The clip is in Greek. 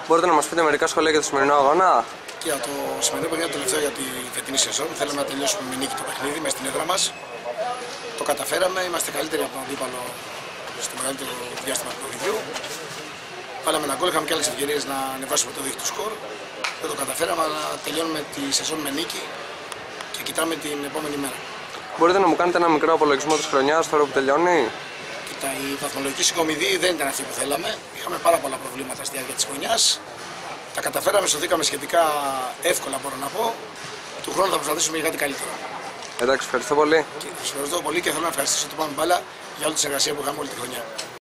Μπορείτε να μας πείτε μερικά σχόλια για το σημερινό αγώνα? Και για το σημερινό παιχνίδι, το τελευταίο για τη φετινή σεζόν, θέλαμε να τελειώσουμε με νίκη το παιχνίδι μέσα στην έδρα μας. Το καταφέραμε, είμαστε καλύτεροι από τον αντίπαλο στο μεγαλύτερο διάστημα του παιχνιδιού. Βάλαμε ένα γκολ, είχαμε και άλλες ευκαιρίες να ανεβάσουμε το δίκτυο σκορ. Δεν το καταφέραμε, αλλά τελειώνουμε τη σεζόν με νίκη και κοιτάμε την επόμενη μέρα. Μπορείτε να μου κάνετε ένα μικρό απολογισμό της χρονιάς τώρα που τελειώνει? Κοίτα, η βαθμολογική συγκομιδή δεν ήταν αυτή που θέλαμε. Είχαμε πάρα πολλά προβλήματα στη διάρκεια της χρονιάς. Τα καταφέραμε, σωθήκαμε σχετικά εύκολα, μπορώ να πω. Του χρόνου θα προσπαθήσουμε για κάτι καλύτερο. Εντάξει, ευχαριστώ πολύ. Σας ευχαριστώ πολύ και θέλω να ευχαριστήσω το Πάμε Μπάλα για όλη τη συνεργασία που είχαμε όλη τη χρονιά.